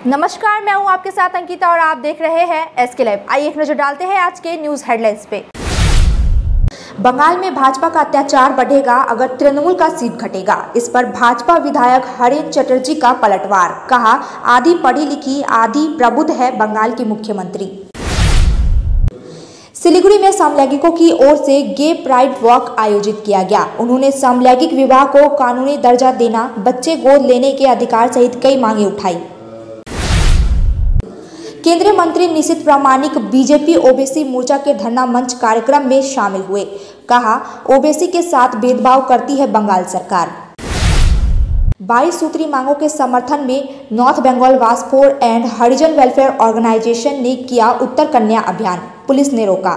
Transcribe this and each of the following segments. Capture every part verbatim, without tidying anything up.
नमस्कार, मैं हूं आपके साथ अंकिता और आप देख रहे हैं एसके लाइव। आइए एक नजर डालते हैं आज के न्यूज हेडलाइंस पे। बंगाल में भाजपा का अत्याचार बढ़ेगा अगर तृणमूल का सीट घटेगा। इस पर भाजपा विधायक हरेन चटर्जी का पलटवार। कहा, आधी पढ़ी लिखी आधी प्रबुद्ध है बंगाल की मुख्यमंत्री। सिलीगुड़ी में समलैंगिकों की ओर से गे प्राइड वॉक आयोजित किया गया। उन्होंने समलैंगिक विवाह को कानूनी दर्जा देना, बच्चे गोद लेने के अधिकार सहित कई मांगे उठाई। केंद्रीय मंत्री निशित प्रामाणिक बीजेपी ओबीसी मोर्चा के धरना मंच कार्यक्रम में शामिल हुए। कहा, ओबीसी के साथ भेदभाव करती है बंगाल सरकार। बाईस सूत्री मांगों के समर्थन में नॉर्थ बंगाल वास्फोर एंड हरिजन वेलफेयर ऑर्गेनाइजेशन ने किया उत्तर कन्या अभियान, पुलिस ने रोका।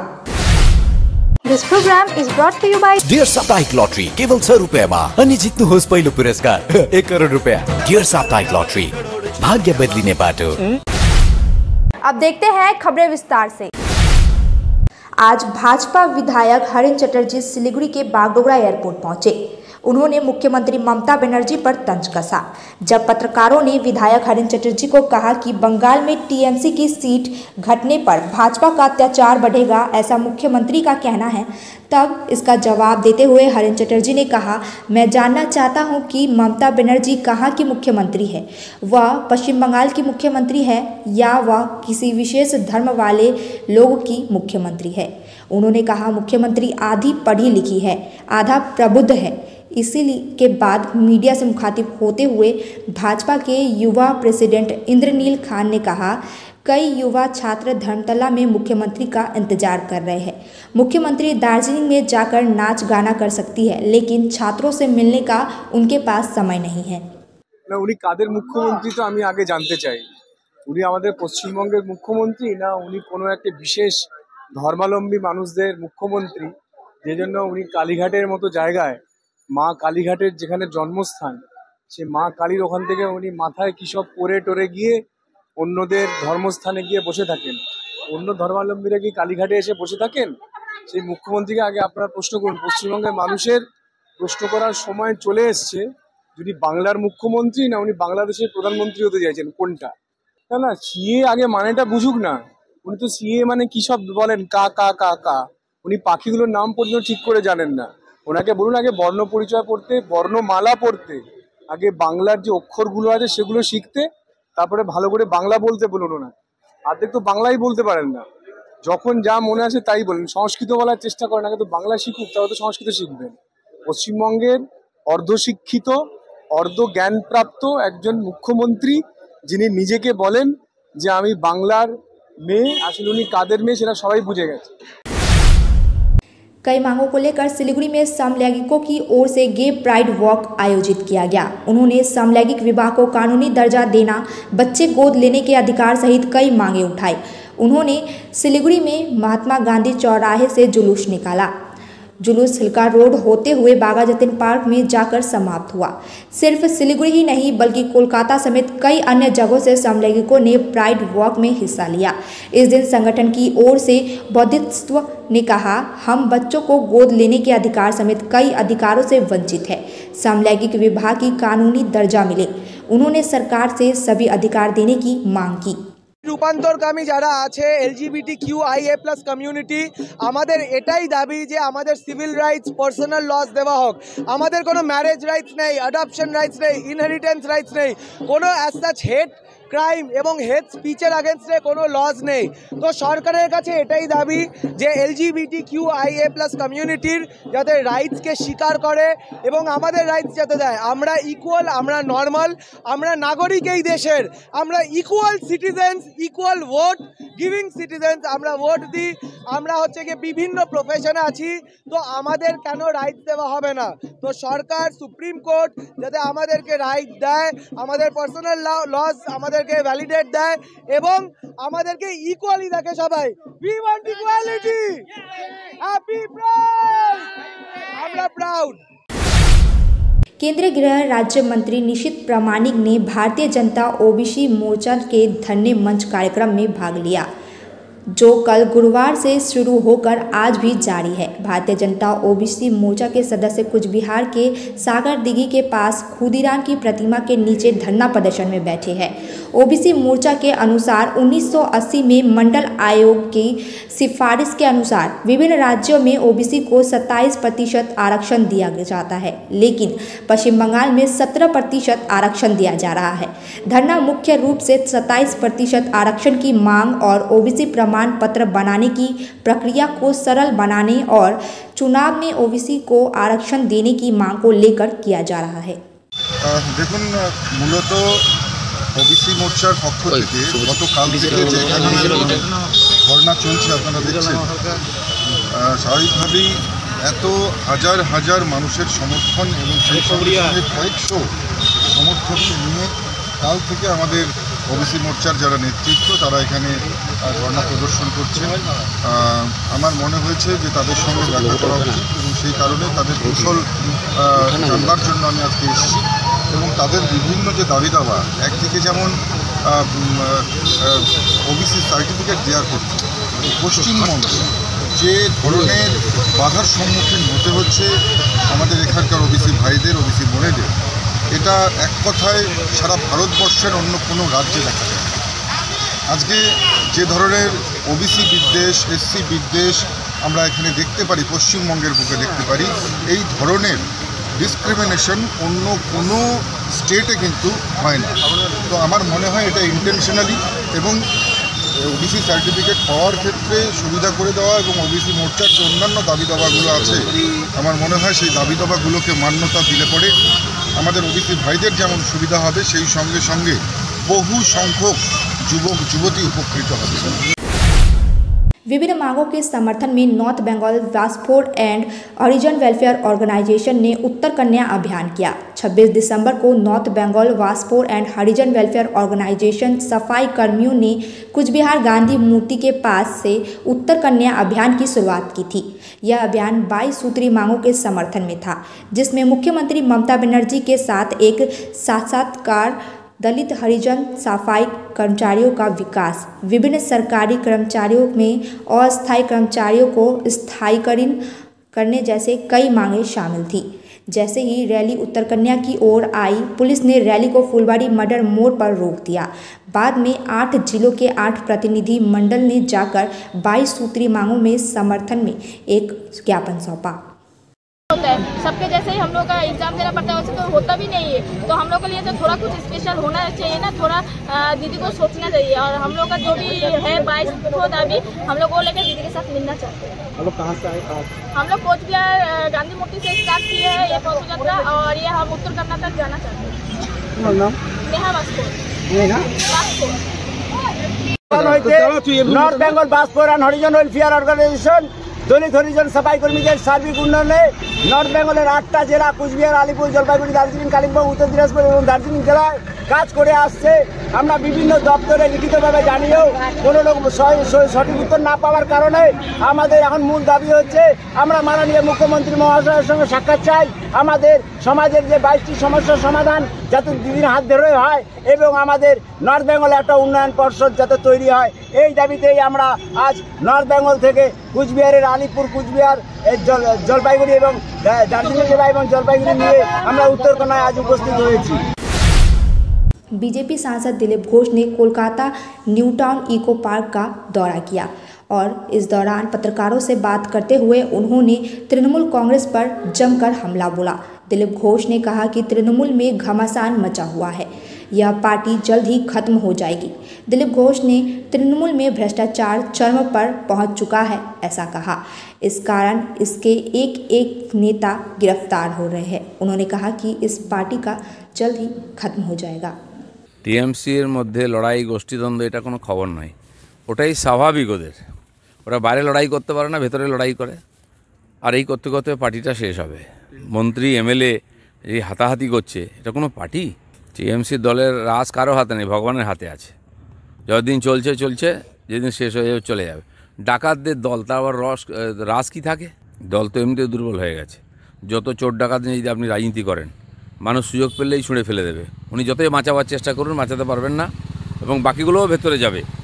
This program is brought to you by Dear साप्ताहिक लॉटरी केवल छ रुपैयाँमा अनि जित्नुहोस् पहिलो पुरस्कार एक करोड रुपैयाँ। डियर साप्ताहिक लॉटरी, भाग्य बदलिने बाटो। अब देखते हैं खबरें विस्तार से। आज भाजपा विधायक हरेन चटर्जी सिलीगुड़ी के बागडोगरा एयरपोर्ट पहुंचे। उन्होंने मुख्यमंत्री ममता बनर्जी पर तंज कसा। जब पत्रकारों ने विधायक हरेन चटर्जी को कहा कि बंगाल में टीएमसी की सीट घटने पर भाजपा का अत्याचार बढ़ेगा, ऐसा मुख्यमंत्री का कहना है, तब इसका जवाब देते हुए हरेन चटर्जी ने कहा, मैं जानना चाहता हूं कि ममता बनर्जी कहाँ की मुख्यमंत्री है। वह पश्चिम बंगाल की मुख्यमंत्री है या वह किसी विशेष धर्म वाले लोगों की मुख्यमंत्री है। उन्होंने कहा, मुख्यमंत्री आधी पढ़ी लिखी है, आधा प्रबुद्ध है। इसी के बाद मीडिया से मुखातिब होते हुए भाजपा के युवा प्रेसिडेंट इंद्रनील खान ने कहा, कई युवा छात्र धर्मतला में मुख्यमंत्री का इंतजार कर रहे हैं। मुख्यमंत्री दार्जिलिंग में जाकर नाच गाना कर सकती है, लेकिन छात्रों से मिलने का उनके पास समय नहीं है। ना उन्हीं कादेर मुख्यमंत्री तो आमी आगे जानते चाই। उन्हीं आमादेर पश्चिमबंगेर मुख्यमंत्री ना उन्हीं कोनो एक विशेष धर्मावलम्बी मानुषदेर मुख्यमंत्री, जेजন্য उन्हीं कालीघाटेर मतो जायगाय মা কালীঘাটের যেখানে জন্মস্থান, সে মা কালীর ওখান থেকে উনি মাথায় কী সব পরে টরে গিয়ে অন্যদের ধর্মস্থানে গিয়ে বসে থাকেন। অন্য ধর্মাবলম্বীরা কি কালীঘাটে এসে বসে থাকেন? সেই মুখ্যমন্ত্রীকে আগে আপনারা প্রশ্ন করুন। পশ্চিমবঙ্গের মানুষের প্রশ্ন করার সময় চলে এসছে, যদি বাংলার মুখ্যমন্ত্রী না উনি বাংলাদেশের প্রধানমন্ত্রী হতে চাইছেন, কোনটা? না না, সিএ আগে মানেটা বুঝুক না। উনি তো সিএ মানে কী সব বলেন, কা কা কা কা। উনি পাখিগুলোর নাম পর্যন্ত ঠিক করে জানেন না। ওনাকে বলুন আগে বর্ণ পরিচয় পড়তে, বর্ণমালা পড়তে, আগে বাংলার যে অক্ষরগুলো আছে সেগুলো শিখতে, তারপরে ভালো করে বাংলা বলতে বলুন। ওনার অর্ধেক তো বাংলাই বলতে পারেন না, যখন যা মনে আসে তাই বলেন। সংস্কৃত বলার চেষ্টা করেন, আগে তো বাংলা শিখুক, তাহলে তো সংস্কৃত শিখবেন। পশ্চিমবঙ্গের অর্ধশিক্ষিত অর্ধ জ্ঞানপ্রাপ্ত একজন মুখ্যমন্ত্রী, যিনি নিজেকে বলেন যে আমি বাংলার মেয়ে, আসলে উনি কাদের মেয়ে সেটা সবাই বুঝে গেছে। कई मांगों को लेकर सिलीगुड़ी में समलैंगिकों की ओर से गे प्राइड वॉक आयोजित किया गया। उन्होंने समलैंगिक विवाह को कानूनी दर्जा देना, बच्चे गोद लेने के अधिकार सहित कई मांगे उठाई। उन्होंने सिलीगुड़ी में महात्मा गांधी चौराहे से जुलूस निकाला। जुलूस हिलका रोड होते हुए बागा जतीन पार्क में जाकर समाप्त हुआ। सिर्फ सिलीगुड़ी ही नहीं बल्कि कोलकाता समेत कई अन्य जगहों से समलैंगिकों ने प्राइड वॉक में हिस्सा लिया। इस दिन संगठन की ओर से बौद्धित्व ने कहा, हम बच्चों को गोद लेने के अधिकार समेत कई अधिकारों से वंचित है। समलैंगिक विवाह की कानूनी दर्जा मिले। उन्होंने सरकार से सभी अधिकार देने की मांग की। রূপান্তরকামী যারা আছে LGBT Q I A plus community, আমাদের এটাই দাবি যে আমাদের সিভিল রাইটস, পার্সোনাল লস দেওয়া হোক। আমাদের কোনো ম্যারেজ রাইটস নেই, অ্যাডপশন রাইটস নেই, ইনহেরিটেন্স রাইটস নেই, কোনো অ্যাজ সাচ হেট ক্রাইম এবং হেট স্পিচের আগেনস্টে কোনো লজ নেই। তো সরকারের কাছে এটাই দাবি যে LGBT Q I A plus কমিউনিটির যাতে রাইটসকে স্বীকার করে এবং আমাদের রাইটস যাতে দেয়। আমরা ইকুয়াল, আমরা নর্মাল, আমরা নাগরিক এই দেশের, আমরা equal citizens, equal vote giving citizens, আমরা ভোট দিই, আমরা হচ্ছে গিয়ে বিভিন্ন প্রফেশনে আছি। তো আমাদের কেন রাইটস দেওয়া হবে না? তো সরকার, সুপ্রিম কোর্ট যাতে আমাদেরকে রাইট দেয়, আমাদের পার্সোনাল লজ আমাদেরকে ভ্যালিডেট দেয় এবং আমাদেরকে ইকুয়ালি দেখে সবাই। We want equality, happy proud, আমরা প্রাউড। केंद्रीय गृह राज्य मंत्री निशित प्रामाणिक ने भारतीय जनता ओबीसी मोर्चा के धरने मंच कार्यक्रम में भाग लिया। जो कल गुरुवार से शुरू होकर आज भी जारी है। भारतीय जनता ओबीसी मोर्चा के सदस्य कुछ बिहार के सागर दिघी के पास खुदीराम की प्रतिमा के नीचे धरना प्रदर्शन में बैठे हैं। ओबीसी मोर्चा के अनुसार उन्नीस सौ अस्सी में मंडल आयोग की सिफारिश के अनुसार विभिन्न राज्यों में ओबीसी को सत्ताईस प्रतिशत आरक्षण दिया जाता है, लेकिन पश्चिम बंगाल में सत्रह प्रतिशत आरक्षण दिया जा रहा है। धरना मुख्य रूप से सत्ताईस प्रतिशत आरक्षण की मांग और ओबीसी प्रमाण पत्र बनाने की प्रक्रिया को सरल बनाने और चुनाव में ओबीसी को आरक्षण देने की मांग को लेकर किया जा रहा है। দেখুন, মূলত ওবিসি মোর্চার পক্ষ থেকে গতকাল থেকে যেখানে ধর্না চলছে আপনারা দেখছেন, স্বাভাবিকভাবেই এত হাজার হাজার মানুষের সমর্থন এবং সেই সঙ্গে কয়েকশো সমর্থককে নিয়ে কাল থেকে আমাদের ওবিসি মোর্চার যারা নেতৃত্ব তারা এখানে ধর্না প্রদর্শন করছে। আমার মনে হয়েছে যে তাদের সঙ্গে দেখা করা উচিত এবং সেই কারণে তাদের কৌশল জানবার জন্য আমি আজকে এসেছি এবং তাদের বিভিন্ন যে দাবি দাবা, একদিকে যেমন ওবিসি সার্টিফিকেট দেওয়ার ক্ষেত্রে পশ্চিমবঙ্গে যে ধরনের বাধার সম্মুখীন হতে হচ্ছে আমাদের এখানকার ওবিসি ভাইদের, ওবিসি বোনেদের, এটা এক কথায় সারা ভারতবর্ষের অন্য কোনো রাজ্যে দেখা যায়। আজকে যে ধরনের ওবিসি বিদ্বেষ, এসসি বিদ্বেষ আমরা এখানে দেখতে পারি, পশ্চিমবঙ্গের বুকে দেখতে পারি, এই ধরনের ডিসক্রিমিনেশন অন্য কোনো স্টেটে কিন্তু হয় না। তো আমার মনে হয় এটা ইন্টেনশনালি এবং ওবিসি সার্টিফিকেট পাওয়ার ক্ষেত্রে সুবিধা করে দেওয়া এবং ওবিসি মোর্চার যে অন্যান্য দাবি দাবাগুলো আছে, আমার মনে হয় সেই দাবি দাবাগুলোকে মান্যতা দিলে পরে আমাদের ওবিসি ভাইদের যেমন সুবিধা হবে, সেই সঙ্গে সঙ্গে বহু সংখ্যক যুবক যুবতী উপকৃত হবে। विभिन्न मांगों के समर्थन में नॉर्थ बंगाल वास्फोर एंड हरिजन वेलफेयर ऑर्गेनाइजेशन ने उत्तर कन्या अभियान किया। छब्बीस दिसंबर को नॉर्थ बंगाल वास्फोर एंड हरिजन वेलफेयर ऑर्गेनाइजेशन सफाई कर्मियों ने कुचबिहार गांधी मूर्ति के पास से उत्तर कन्या अभियान की शुरुआत की थी। यह अभियान बाईस सूत्री मांगों के समर्थन में था, जिसमें मुख्यमंत्री ममता बनर्जी के साथ एक साक्षात्कार, दलित हरिजन सफाई कर्मचारियों का विकास, विभिन्न सरकारी कर्मचारियों में अस्थायी कर्मचारियों को स्थायीकरण करने जैसे कई मांगें शामिल थी। जैसे ही रैली उत्तर कन्या की ओर आई, पुलिस ने रैली को फुलवाड़ी मर्डर मोड़ पर रोक दिया। बाद में आठ जिलों के आठ प्रतिनिधि मंडल ने जाकर बाईस सूत्री मांगों में समर्थन में एक ज्ञापन सौंपा। होता है सबके जैसे ही हम लोग का एग्जाम देना पड़ता है, वैसे तो होता भी नहीं है। तो हम लोग के लिए तो थोड़ा कुछ स्पेशल होना चाहिए ना, थोड़ा दीदी को सोचना चाहिए। और हम लोग का जो भी है बाईस होता भी हम लोग को लेकर दीदी के साथ मिलना चाहते हैं। हम लोग कहाँ से आए? हम लोग कोचबिहार गांधी मूर्ति से स्टार्ट किए हैं ये पशु यात्रा, और ये हम उत्तर कन्या तक जाना चाहते हैं। नेहा वास्फोर नॉर्थ बेंगल वास्फोर and Harijan welfare organisation Dalit Harijan सफाई कर्मीদের সার্বিক উন্নয়নে নর্থ বেঙ্গলের আটটা জেলা কুচবিহার, আলিপুর, জলপাইগুড়ি, দার্জিলিং, কালিম্পং, উত্তর দিনাজপুর এবং দার্জিলিং জেলায় কাজ করে আসছে। আমরা বিভিন্ন দপ্তরে লিখিতভাবে জানিয়েও কোনো লোক সঠিক উত্তর না পাওয়ার কারণে আমাদের এখন মূল দাবি হচ্ছে আমরা মাননীয় মুখ্যমন্ত্রী মহাশয়ের সঙ্গে সাক্ষাৎ চাই। আমাদের সমাজের যে বাইশটি সমস্যার সমাধান যাতে দিদির হাত ধরে হয় এবং আমাদের নর্থ বেঙ্গলে একটা উন্নয়ন পর্ষদ যাতে তৈরি হয়, এই দাবিতেই আমরা আজ নর্থ বেঙ্গল থেকে কুচবিহারের আলিপুর, কুচবিহার, জলপাইগুড়ি এবং দার্জিলিং জেলা এবং জলপাইগুড়ি নিয়ে আমরা উত্তরকন্যায় আজ উপস্থিত হয়েছি। बीजेपी सांसद दिलीप घोष ने Kolkata New Town Eco Park का दौरा किया और इस दौरान पत्रकारों से बात करते हुए उन्होंने तृणमूल कांग्रेस पर जमकर हमला बोला। दिलीप घोष ने कहा कि तृणमूल में घमासान मचा हुआ है, यह पार्टी जल्द ही खत्म हो जाएगी। दिलीप घोष ने तृणमूल में भ्रष्टाचार चरम पर पहुंच चुका है ऐसा कहा, इस कारण इसके एक एक नेता गिरफ्तार हो रहे हैं। उन्होंने कहा कि इस पार्टी का जल्द ही खत्म हो जाएगा। টিএমসির মধ্যে লড়াই, গোষ্ঠীদ্বন্দ্ব এটা কোনো খবর নয়, ওটাই স্বাভাবিক। ওদের ওরা বাইরে লড়াই করতে পারে না, ভেতরে লড়াই করে, আর এই করতে করতে পার্টিটা শেষ হবে। মন্ত্রী এমএলএ এই হাতাহাতি করছে, এটা কোনো পার্টি? টিএমসির দলের রাজ কারো হাতে নেই, ভগবানের হাতে আছে। যতদিন চলছে চলছে, যেদিন শেষ হয়ে যাবে চলে যাবে। ডাকাতদের দল, তার আবার রস রাজ কী থাকে? দল তো এমনিতে দুর্বল হয়ে গেছে। যত চোর ডাকাত নিয়ে যদি আপনি রাজনীতি করেন, মানুষ সুযোগ পেলেই ছুঁড়ে ফেলে দেবে। উনি যতই বাঁচাবার চেষ্টা করুন, বাঁচাতে পারবেন না, এবং বাকিগুলোও ভেতরে যাবে।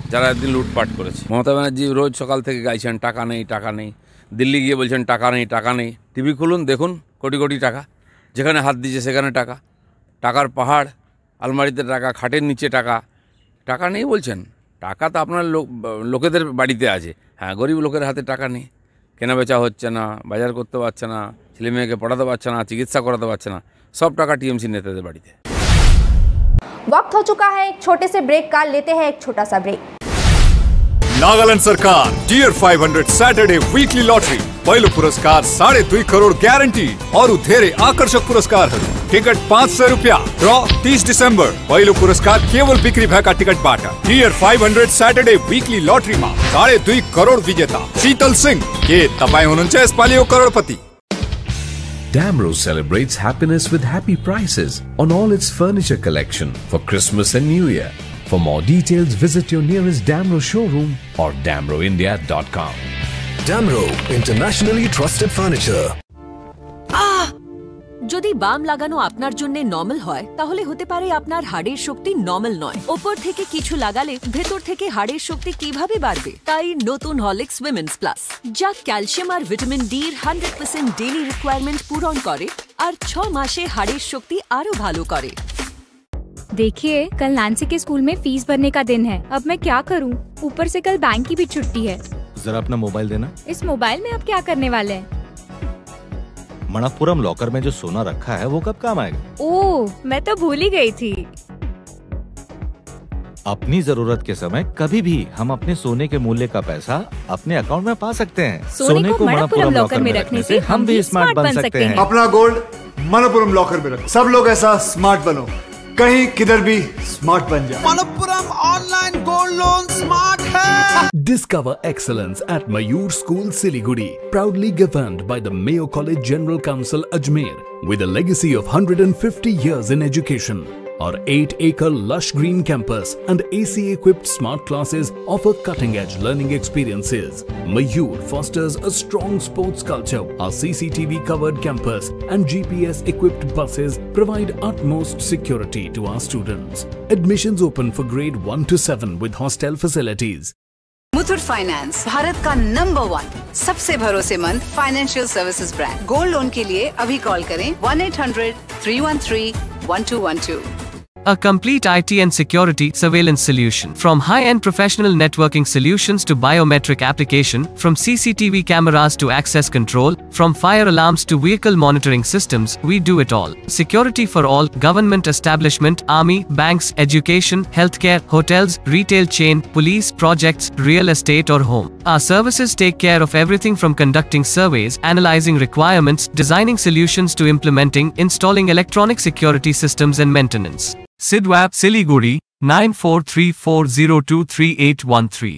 যারা একদিন লুটপাট করেছে। মমতা ব্যানার্জি রোজ সকাল থেকে গাইছেন টাকা নেই টাকা নেই, দিল্লি গিয়ে বলছেন টাকা নেই টাকা নেই। টিভি খুলুন দেখুন কোটি কোটি টাকা, যেখানে হাত দিয়েছে সেখানে টাকা, টাকার পাহাড়, আলমারিতে টাকা, খাটের নিচে টাকা। টাকা নেই বলছেন, টাকা তো আপনার লোক লোকেদের বাড়িতে আছে। হ্যাঁ, গরিব লোকের হাতে টাকা নেই, কেনা বেচা হচ্ছে না, বাজার করতে পারছে না, ছেলে মেয়েকে পড়াতে পারছে না, চিকিৎসা করাতে পারছে না, सब টাকা टीएमसी नेताদের বাড়িতে। वक्त हो चुका है एक छोटे से ब्रेक का, लेते हैं एक छोटा सा ब्रेक। नागालैंड सरकार Dear five hundred Saturday weekly lottery पहिलो पुरस्कार साढ़े दुई करोड़ ग्यारंटी और धेरै आकर्षक पुरस्कार। टिकट पाँच सौ रुपया, ड्रॉ तीस दिसंबर। पहिलो पुरस्कार केवल बिक्री भएका टिकट बाट Dear five hundred Saturday weekly lottery में साढ़े दुई करोड़ विजेता शीतल सिंह के तपाई हुनुहुन्छ यसपालिको करोड़पति। Damro celebrates happiness with happy prices on all its furniture collection for Christmas and New Year. For more details, visit your nearest Damro showroom or damro india dot com. Damro, internationally trusted furniture. যদি বাম লাগানো আপনার জন্য normal হয় তাহলে হতে পারে আপনার হাড়ের শক্তি নরমাল নয়। উপর থেকে কিছু লাগালে ভেতর থেকে হাড়ের শক্তি কিভাবে বাড়বে? তাই নতুন হরলিক্স উইমেন্স প্লাস, যা ক্যালসিয়াম আর ভিটামিন ডি এর হান্ড্রেড পার্সেন্ট ডেইলি রিকোয়ারমেন্ট পূরণ করে আর ছ মাসে হাড়ের শক্তি আরো ভালো করে। देखिए, कल नैन्सी के स्कूल में फीस भरने का दिन है। अब मैं क्या करूं? ऊपर से कल बैंक की भी छुट्टी है। जरा अपना मोबाइल देना। इस मोबाइल में आप क्या करने वाले हैं? मणप्पुरम लॉकर में जो सोना रखा है वो कब काम आएगा? ओह, मैं तो भूल ही गई थी। अपनी जरूरत के समय कभी भी हम अपने सोने के मूल्य का पैसा अपने अकाउंट में पा सकते हैं। सोने, सोने को मणप्पुरम लॉकर में रखने से हम भी स्मार्ट बन सकते हैं। अपना गोल्ड मणप्पुरम लॉकर में रख। सब लोग ऐसा स्मार्ट बनो, कहीं किधर भी स्मार्ट बन जाए। Manappuram online gold loan smart है। Discover excellence at Mayur School, Siliguri, proudly governed by the Mayo College General Council, Ajmer, with a legacy of one hundred fifty years in education. Our eight acre lush green campus and A C-equipped smart classes offer cutting-edge learning experiences. Mayur fosters a strong sports culture. Our C C T V-covered campus and G P S-equipped buses provide utmost security to our students. Admissions open for grade one to seven with hostel facilities. Muthoot finance Bharat का number one सबसे भरोसेमंद financial services brand. Gold loan के लिए अभी call करें one eight hundred three one three one two one two. A complete I T and security surveillance solution. From high-end professional networking solutions to biometric application, from C C T V cameras to access control, from fire alarms to vehicle monitoring systems, we do it all. Security for all, government establishment, army, banks, education, healthcare, hotels, retail chain, police, projects, real estate or home. Our services take care of everything from conducting surveys, analyzing requirements, designing solutions to implementing, installing electronic security systems and maintenance. Sidwap Siliguri nine four three four zero two three eight one three.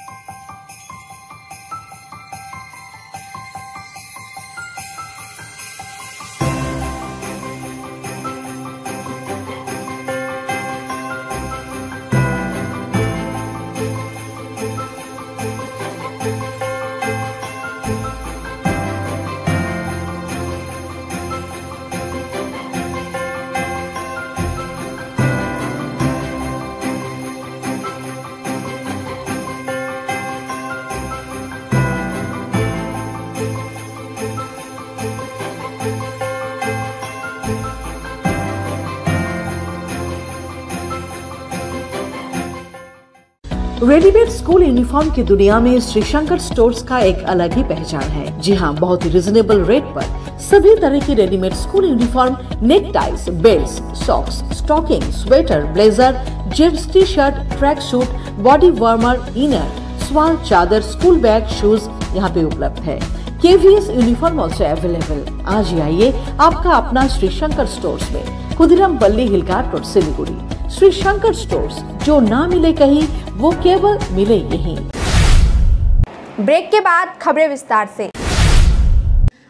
Readymade school uniform की दुनिया में Shri Shankar stores का एक अलग ही पहचान है। जी हाँ, बहुत ही रिजनेबल रेट पर सभी तरह की readymade school uniform, neck ties, belt, socks, stocking, sweater, blazer, jeans, T shirt, track suit, body warmer, inner, shawl, चादर, स्कूल बैग, शूज यहाँ पे उपलब्ध है। KVS uniform also available. आज ही आइए आपका अपना श्री शंकर स्टोर्स में, खुदिराम बल्ली हिलघाट रोड, सिलीगुड़ी। श्री शंकर स्टोर्स, जो ना मिले कहीं वो केवल मिले यहीं। ब्रेक के बाद खबरें विस्तार से।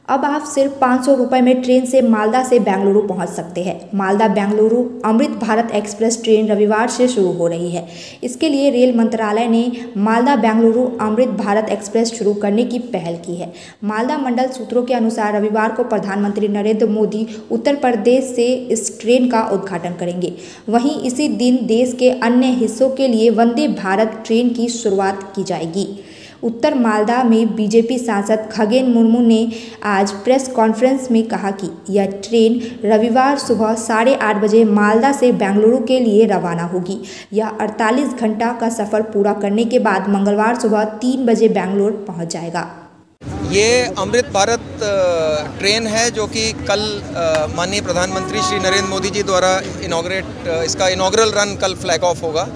अब आप सिर्फ पाँच सौ रुपये में ट्रेन से मालदा से बेंगलुरु पहुंच सकते हैं। मालदा बेंगलुरु अमृत भारत एक्सप्रेस ट्रेन रविवार से शुरू हो रही है। इसके लिए रेल मंत्रालय ने मालदा बेंगलुरु अमृत भारत एक्सप्रेस शुरू करने की पहल की है। मालदा मंडल सूत्रों के अनुसार रविवार को प्रधानमंत्री नरेंद्र मोदी उत्तर प्रदेश से इस ट्रेन का उद्घाटन करेंगे। वहीं इसी दिन देश के अन्य हिस्सों के लिए वंदे भारत ट्रेन की शुरुआत की जाएगी। उत्तर मालदा में बीजेपी सांसद खगेन मुर्मू ने आज प्रेस कॉन्फ्रेंस में कहा कि यह ट्रेन रविवार सुबह साढ़े आठ बजे मालदा से बेंगलुरु के लिए रवाना होगी। यह अड़तालीस घंटा का सफ़र पूरा करने के बाद मंगलवार सुबह तीन बजे बेंगलुरु पहुंच जाएगा। ये अमृत भारत ट्रेन है जो कि कल माननीय प्रधानमंत्री श्री नरेंद्र मोदी जी द्वारा इनॉग्रेट इसका इनॉग्रल रन कल फ्लैग ऑफ होगा।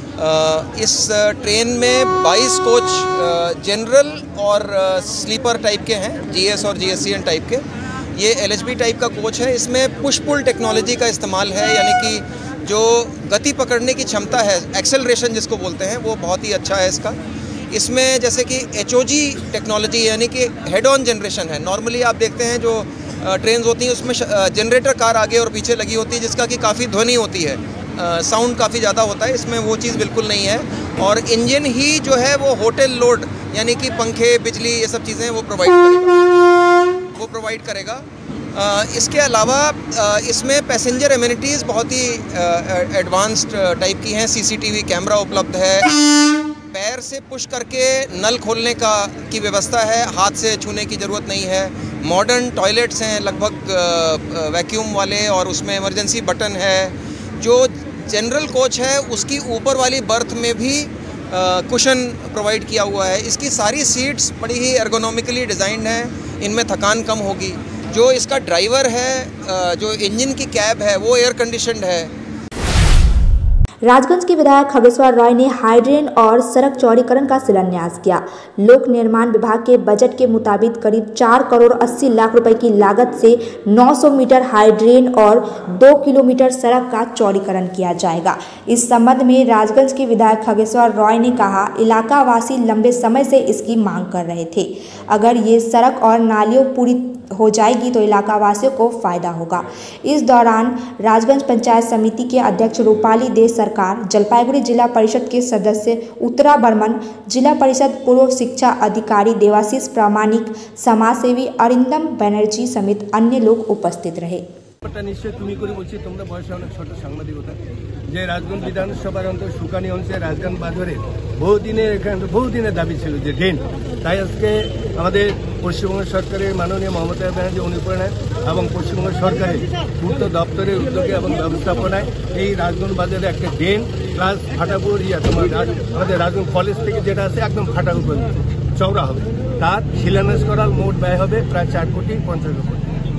इस ट्रेन में बाईस कोच जनरल और स्लीपर टाइप के हैं, जीएस और जीएससीएन टाइप के। ये एलएचबी टाइप का कोच है। इसमें पुश पुल टेक्नोलॉजी का इस्तेमाल है, यानी कि जो गति पकड़ने की क्षमता है, एक्सेलरेशन जिसको बोलते हैं, वो बहुत ही अच्छा है इसका। इसमें जैसे कि एचओजी टेक्नोलॉजी यानी कि हेड ऑन जनरेशन है। नॉर्मली आप देखते हैं जो ट्रेन होती हैं उसमें जनरेटर कार आगे और पीछे लगी होती है जिसका कि काफ़ी ध्वनि होती है, साउंड काफ़ी ज़्यादा होता है। इसमें वो चीज़ बिल्कुल नहीं है और इंजन ही जो है वो होटल लोड यानी कि पंखे, बिजली, ये सब चीज़ें वो प्रोवाइड करेगा वो प्रोवाइड करेगा आ, इसके अलावा आ, इसमें पैसेंजर एमिनिटीज़ बहुत ही एडवांस्ड टाइप की हैं। सीसीटीवी कैमरा उपलब्ध है, पैर से पुश करके नल खोलने का की व्यवस्था है, हाथ से छूने की ज़रूरत नहीं है। मॉडर्न टॉयलेट्स हैं लगभग वैक्यूम वाले और उसमें इमरजेंसी बटन है। जो जनरल कोच है उसकी ऊपर वाली बर्थ में भी कुशन प्रोवाइड किया हुआ है। इसकी सारी सीट्स बड़ी ही एर्गोनॉमिकली डिज़ाइंड हैं, इनमें थकान कम होगी। जो इसका ड्राइवर है, जो इंजन की कैब है, वो एयर कंडीशनड है। राजगंज के विधायक खगेश्वर रॉय ने हाईड्रेन और सड़क चौड़ीकरण का शिलान्यास किया। लोक निर्माण विभाग के बजट के मुताबिक करीब चार करोड़ अस्सी लाख रुपए की लागत से नौ सौ मीटर हाईड्रेन और दो किलोमीटर सड़क का चौड़ीकरण किया जाएगा। इस संबंध में राजगंज के विधायक खगेश्वर रॉय ने कहा, इलाका वासी लंबे समय से इसकी मांग कर रहे थे। अगर ये सड़क और नालियों पूरी हो जाएगी तो इलाका वासियों को फायदा होगा। इस दौरान राजगंज पंचायत समिति के अध्यक्ष रूपाली दे सरकार, जलपाईगुड़ी जिला परिषद के सदस्य उत्तरा बर्मन, जिला परिषद पूर्व शिक्षा अधिकारी देवाशीष प्रामाणिक, समाजसेवी अरिंदम बनर्जी समेत अन्य लोग उपस्थित रहे। निश्चय तुम्हें बोलছি তোমরা বয়সে অনেক ছোট সাংবাদিকতা যে রাজগঞ্জ বিধানসভার অন্তর সুকানি অংশে রাজগঞ্জ বাজারে বহুদিনের এখানে বহুদিনের দাবি ছিল যে ড্রেন, তাই আজকে আমাদের পশ্চিমবঙ্গ সরকারের মাননীয় মমতা ব্যানার্জি অনুপ্রেরণায় এবং পশ্চিমবঙ্গ সরকারের পূর্ত দপ্তরের উদ্যোগে এবং ব্যবস্থাপনায় এই রাজগঞ্জ বাজারে একটা ড্রেন প্লাস ফাটাপুর ইয়া তোমার আমাদের রাজগঞ্জ কলেজ থেকে যেটা আছে একদম ফাটাপুর পর্যন্ত চওড়া হবে। তার শিলান্যাস করার মোট ব্যয় হবে প্রায় চার কোটি পঞ্চাশ লক্ষ।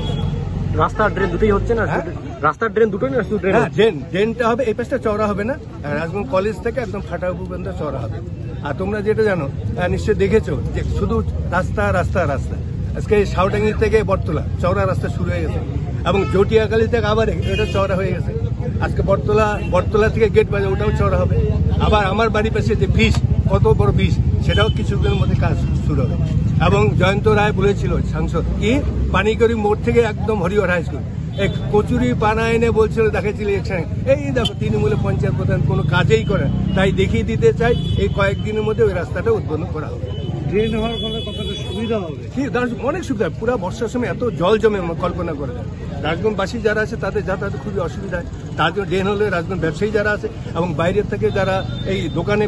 রাস্তার ড্রেন দুটোই হচ্ছে না, রাস্তার ড্রেন দুটোই না, শুধু ড্রেন ড্রেন ড্রেনটা হবে, এই পাশটা চওড়া হবে না, রাজগঞ্জ কলেজ থেকে একদম ফাটাপুর পর্যন্ত চওড়া হবে। আর তোমরা যেটা জানো নিশ্চয়ই দেখেছো যে শুধু রাস্তা রাস্তা রাস্তা আজকে সাউডাঙ্গি থেকে বটতলা চওড়া রাস্তা শুরু হয়ে গেছে এবং জটিয়াকালী থেকে আবার এটা চওড়া হয়ে গেছে। আজকে বটতলা বটতলা থেকে গেট বাজে ওটাও চওড়া হবে। আবার আমার বাড়ির পাশে যে ব্রিজ, কত বড় ব্রিজ, সেটাও কিছুদিনের মধ্যে কাজ শুরু হবে। এবং জয়ন্ত রায় বলেছিল সাংসদ কি পানিকড়ি মোড় থেকে একদম হরিহর হাই স্কুল এক কচুরি পানা এনে বলছিল দেখাচ্ছিল একসঙ্গে, এই দেখো তৃণমূলে পঞ্চায়েত প্রধান কোনো কাজেই করে, তাই দেখিয়ে দিতে চাই এই কয়েকদিনের মধ্যে ওই রাস্তাটা উদ্বোধন করা হবে। ড্রেন হওয়ার ফলে কতটা সুবিধা হবে? কি অনেক সুবিধা, পুরো বর্ষার সময় এত জল জমে কল্পনা করে যায়। রাজগঞ্জবাসী যারা আছে তাদের যাতায়াত খুবই অসুবিধা হয়, তার জন্য ড্রেন হলে রাজগঞ্জ ব্যবসায়ী যারা আছে এবং বাইরের থেকে যারা এই দোকানে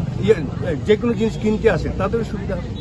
যে কোনো জিনিস কিনতে আসে তাদের সুবিধা হবে।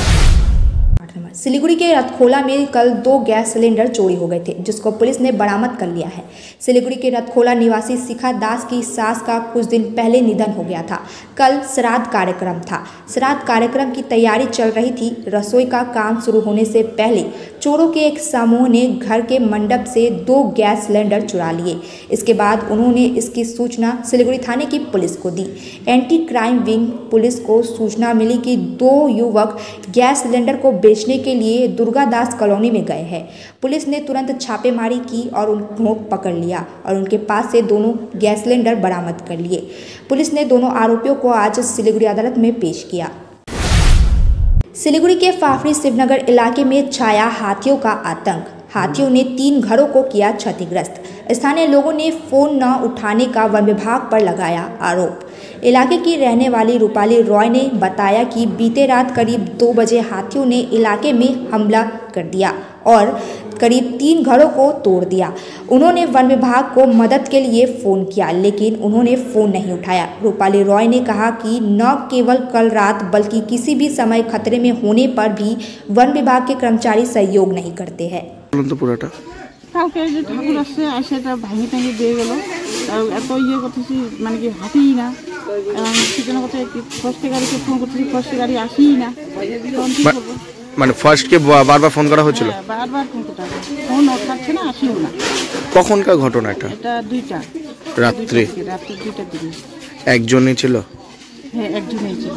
सिलीगुड़ी के रतखोला में कल दो गैस सिलेंडर चोरी हो गए थे, जिसको पुलिस ने बरामद कर लिया है। सिलीगुड़ी के रतखोला निवासी शिखा दास की सास का कुछ दिन पहले निधन हो गया था। कल श्राद्ध कार्यक्रम था। श्राद्ध कार्यक्रम की तैयारी चल रही थी। रसोई का काम शुरू होने से पहले चोरों के एक समूह ने घर के मंडप से दो गैस सिलेंडर चुरा लिए। इसके बाद उन्होंने इसकी सूचना सिलीगुड़ी थाने की पुलिस को दी। एंटी क्राइम विंग पुलिस को सूचना मिली कि दो युवक गैस सिलेंडर को बेचने के लिए दुर्गादास कॉलोनी में गए हैं। पुलिस ने तुरंत छापेमारी की और उनको पकड़ लिया और उनके पास से दोनों गैस सिलेंडर बरामद कर लिए। पुलिस ने दोनों आरोपियों को आज सिलीगुड़ी अदालत में पेश किया। सिलीगुड़ी के फाफड़ी शिवनगर इलाके में छाया हाथियों का आतंक। हाथियों ने तीन घरों को किया क्षतिग्रस्त। स्थानीय लोगों ने फोन न उठाने का वन विभाग पर लगाया आरोप। इलाके की रहने वाली रूपाली रॉय ने बताया कि बीते रात करीब दो बजे हाथियों ने इलाके में हमला कर दिया और करीब तीन घरों को तोड़ दिया। उन्होंने वन विभाग को मदद के लिए फ़ोन किया, लेकिन उन्होंने फ़ोन नहीं उठाया। रूपाली रॉय ने कहा कि न केवल कल रात बल्कि किसी भी समय खतरे में होने पर भी वन विभाग के कर्मचारी सहयोग नहीं करते हैं। কালকে যে ঠাকুর আসছে আসে এটা ভাঙি টাঙি দিয়ে গেল, এত ইয়ে করতেছি মানে কি হাঁটিই না, সেখানে কথা ফরেস্ট গাড়িকে ফোন করতেছি, ফরেস্ট গাড়ি আসেই না। মানে ফার্স্টকে বারবার ফোন করা হচ্ছিল, বারবার ফোন করতে হবে, ফোন উঠাচ্ছে না, আসেও না। কখনকার ঘটনা এটা? এটা দুইটা রাত্রে, রাত্রে দুইটার দিকে। একজনই ছিল? হ্যাঁ একজনই ছিল।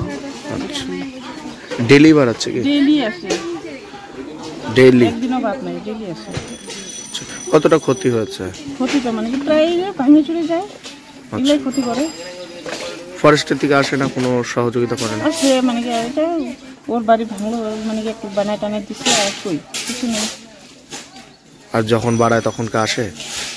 ডেলি বাড়াচ্ছে কি? ডেলি আসে, ডেলি, একদিনও বাদ নাই, ডেলি আসে। কতটা ক্ষতি হয়েছে? ক্ষতি তো মানে কি প্রায় ভাঙে চলে যায়, এগুলাই ক্ষতি করে। ফরেস্টের থেকে আসে না, কোনো সহযোগিতা করে না? সে মানে কি এটা ওর বাড়ি ভাঙলো, মানে কি একটু বানায় টানায় দিচ্ছে, আর কই কিছু নেই। আর যখন বাড়ায় তখন কে আসে?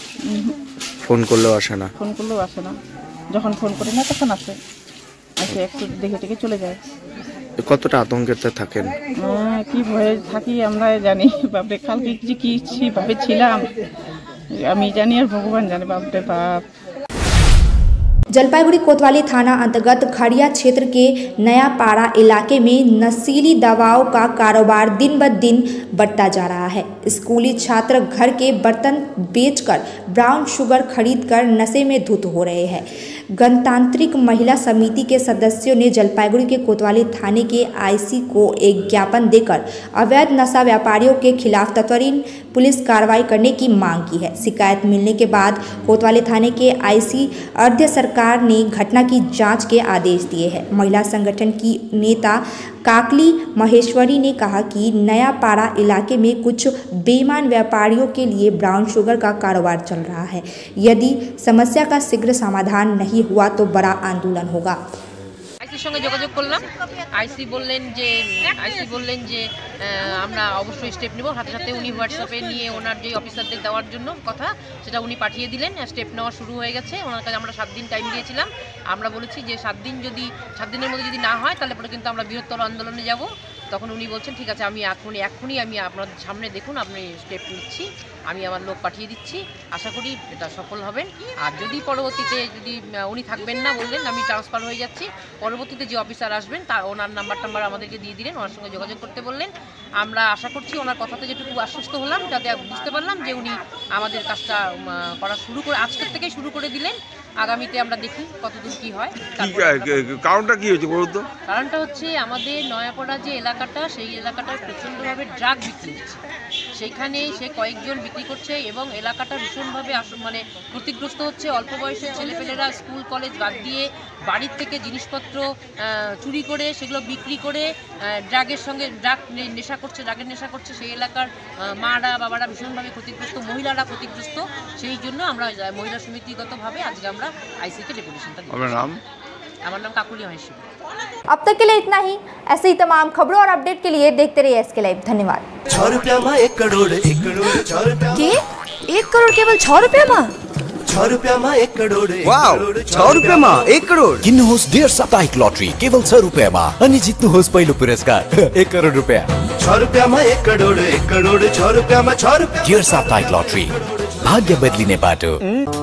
ফোন করলেও আসে না? ফোন করলেও আসে না, যখন ফোন করি না তখন আসে, আসে একটু দেখে টেকে চলে যায়। কতটা আতঙ্কেতে থাকেন? কি ভয়ে থাকি আমরা জানি, বাপরে কালকে যে কি ভাবে ছিলাম আমি জানি, আর ভগবান জানে। বাপরে বাপ। जलपाईगुड़ी कोतवाली थाना अंतर्गत खड़िया क्षेत्र के नयापाड़ा इलाके में नशीली दवाओं का कारोबार दिन ब दिन बढ़ता जा रहा है। स्कूली छात्र घर के बर्तन बेचकर ब्राउन शुगर खरीदकर नशे में धुत हो रहे हैं। गणतांत्रिक महिला समिति के सदस्यों ने जलपाईगुड़ी के कोतवाली थाने के आईसी को एक ज्ञापन देकर अवैध नशा व्यापारियों के खिलाफ त्वरित पुलिस कार्रवाई करने की मांग की है। शिकायत मिलने के बाद कोतवाली थाने के आईसी अर्ध सरकार ने घटना की जांच के आदेश दिए हैं। महिला संगठन की नेता काकली महेश्वरी ने कहा कि नयापाड़ा इलाके में कुछ बेईमान व्यापारियों के लिए ब्राउन शुगर का कारोबार चल रहा है। यदि समस्या का शीघ्र समाधान नहीं हुआ तो बड़ा आंदोलन होगा। আইসির সঙ্গে যোগাযোগ করলাম। আইসি বললেন যে আইসি বললেন যে আমরা অবশ্যই স্টেপ নেব। সাথে সাথে উনি হোয়াটসঅ্যাপে নিয়ে ওনার যে অফিসারদের দেওয়ার জন্য কথা সেটা উনি পাঠিয়ে দিলেন। স্টেপ নেওয়া শুরু হয়ে গেছে। ওনার কাছে আমরা সাত দিন টাইম দিয়েছিলাম। আমরা বলেছি যে সাত দিন যদি সাত দিনের মধ্যে যদি না হয় তাহলে পরে কিন্তু আমরা বৃহত্তর আন্দোলনে যাব। তখন উনি বলছেন ঠিক আছে, আমি এখনই এখনই আমি আপনার সামনে দেখুন আপনি স্টেপ নিচ্ছি, আমি আমার লোক পাঠিয়ে দিচ্ছি, আশা করি এটা সফল হবেন। আর যদি পরবর্তীতে যদি উনি থাকবেন না বললেন, আমি ট্রান্সফার হয়ে যাচ্ছি, পরবর্তীতে যে অফিসার আসবেন তার ওনার নাম্বার টাম্বার আমাদেরকে দিয়ে দিলেন, ওনার সঙ্গে যোগাযোগ করতে বললেন। আমরা আশা করছি ওনার কথাতে যেটুকু আশ্বস্ত হলাম তাতে বুঝতে পারলাম যে উনি আমাদের কাজটা করা শুরু করে আজকের থেকেই শুরু করে দিলেন। আগামীতে আমরা দেখি কতদূর কি হয়। কারণটা কি হয়েছে বলুন তো? কারণটা হচ্ছে আমাদের নয়াপাড়া যে এলাকাটা, সেই এলাকাটায় প্রচণ্ডভাবে ড্রাগ বিক্রি হচ্ছে। সেখানে সে কয়েকজন বিক্রি করছে এবং এলাকাটা ভীষণভাবে মানে ক্ষতিগ্রস্ত হচ্ছে। অল্প বয়সের ছেলেপেলেরা স্কুল কলেজ বাদ দিয়ে বাড়ির থেকে জিনিসপত্র চুরি করে সেগুলো বিক্রি করে ড্রাগের সঙ্গে ড্রাগ নেশা করছে, ড্রাগের নেশা করছে। সেই এলাকার মারা বাবারা ভীষণভাবে ক্ষতিগ্রস্ত, মহিলারা ক্ষতিগ্রস্ত। সেই জন্য আমরা মহিলা সমিতিগতভাবে আজকে আমরা आईसी के डेपुटेशनটা দিই। আপনার নাম? আমার নাম কাকুলি মহেশ্বরী। अब तक के लिए इतना ही। ऐसे ही तमाम खबरों और अपडेट के लिए देखते रहिए एसके लाइव। धन्यवाद। छह रुपया में एक करोड़, एक करोड़ छह रुपया के एक करोड़ केवल छह रुपया में? छह रुपया में एक करोड़, वाव, छह रुपया में एक करोड़। किन्नुहोस् डेढ़ साप्ताहिक लॉटरी केवल छह रुपया में अनि जित्नुहोस् पहिलो पुरस्कार एक करोड़ रुपया। छह रुपया में एक करोड़, एक करोड़ छह रुपया में छह रुपया। डेढ़ साप्ताहिक लॉटरी, भाग्य बदलिने बाटो।